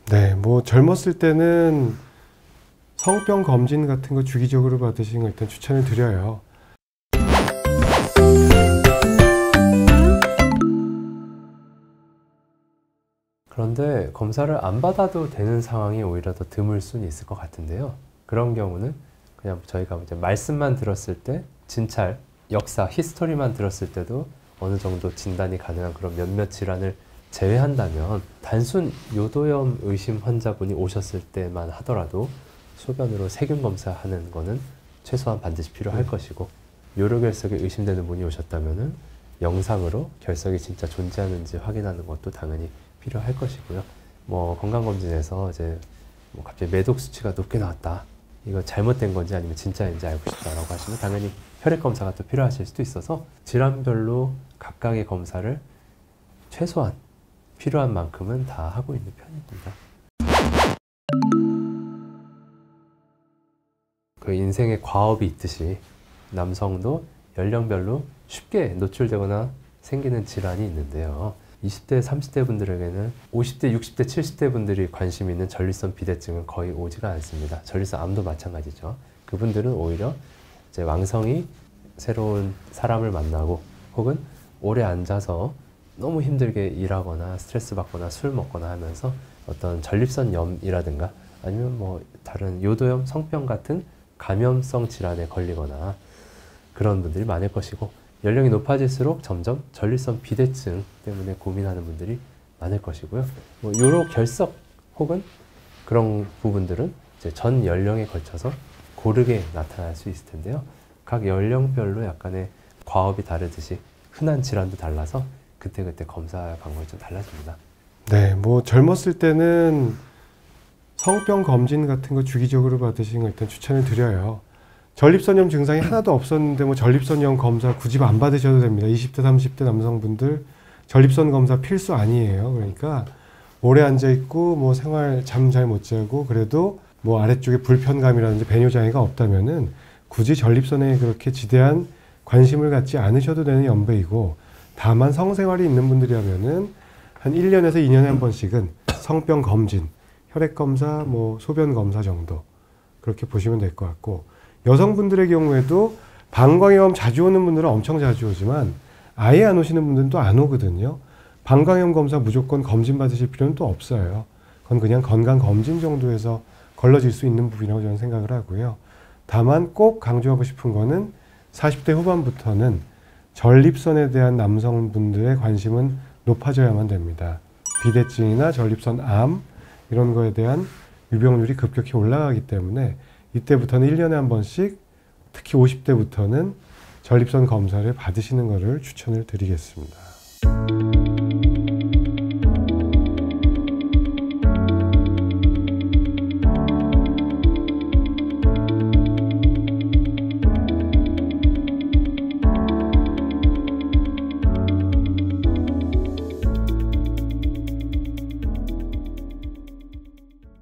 네, 뭐 젊었을 때는 성병 검진 같은 거 주기적으로 받으시는 거 일단 추천을 드려요. 그런데 검사를 안 받아도 되는 상황이 오히려 더 드물 수는 있을 것 같은데요. 그런 경우는 그냥 저희가 이제 말씀만 들었을 때 진찰, 역사, 히스토리만 들었을 때도 어느 정도 진단이 가능한 그런 몇몇 질환을 제외한다면 단순 요도염 의심 환자분이 오셨을 때만 하더라도 소변으로 세균 검사하는 거는 최소한 반드시 필요할 것이고, 요로결석이 의심되는 분이 오셨다면은 영상으로 결석이 진짜 존재하는지 확인하는 것도 당연히 필요할 것이고요. 뭐 건강검진에서 이제 뭐 갑자기 매독 수치가 높게 나왔다, 이거 잘못된 건지 아니면 진짜인지 알고 싶다라고 하시면 당연히 혈액 검사가 또 필요하실 수도 있어서 질환별로 각각의 검사를 최소한 필요한 만큼은 다 하고 있는 편입니다. 그 인생에 과업이 있듯이 남성도 연령별로 쉽게 노출되거나 생기는 질환이 있는데요. 20대, 30대 분들에게는 50대, 60대, 70대 분들이 관심 있는 전립선 비대증은 거의 오지가 않습니다. 전립선 암도 마찬가지죠. 그분들은 오히려 이제 왕성이 새로운 사람을 만나고 혹은 오래 앉아서 너무 힘들게 일하거나 스트레스 받거나 술 먹거나 하면서 어떤 전립선염이라든가 아니면 뭐 다른 요도염, 성병 같은 감염성 질환에 걸리거나 그런 분들이 많을 것이고, 연령이 높아질수록 점점 전립선 비대증 때문에 고민하는 분들이 많을 것이고요. 뭐 요로 결석 혹은 그런 부분들은 이제 전 연령에 걸쳐서 고르게 나타날 수 있을 텐데요. 각 연령별로 약간의 과업이 다르듯이 흔한 질환도 달라서 그때그때 검사 방법이 좀 달라집니다. 네, 뭐 젊었을 때는 성병 검진 같은 거 주기적으로 받으시는 거 일단 추천을 드려요. 전립선염 증상이 하나도 없었는데 뭐 전립선염 검사 굳이 안 받으셔도 됩니다. 20대, 30대 남성분들 전립선 검사 필수 아니에요. 그러니까 오래 앉아있고 뭐 생활 잠 잘 못 자고 그래도 뭐 아래쪽에 불편감이라든지 배뇨장애가 없다면은 굳이 전립선에 그렇게 지대한 관심을 갖지 않으셔도 되는 연배이고, 다만 성생활이 있는 분들이라면은 한 1년에서 2년에 한 번씩은 성병 검진, 혈액 검사, 뭐 소변 검사 정도 그렇게 보시면 될 것 같고, 여성분들의 경우에도 방광염 자주 오는 분들은 엄청 자주 오지만 아예 안 오시는 분들은 또 안 오거든요. 방광염 검사 무조건 검진 받으실 필요는 또 없어요. 그건 그냥 건강검진 정도에서 걸러질 수 있는 부분이라고 저는 생각을 하고요. 다만 꼭 강조하고 싶은 거는 40대 후반부터는 전립선에 대한 남성분들의 관심은 높아져야만 됩니다. 비대증이나 전립선 암 이런 거에 대한 유병률이 급격히 올라가기 때문에 이때부터는 1년에 한 번씩, 특히 50대부터는 전립선 검사를 받으시는 것을 추천을 드리겠습니다.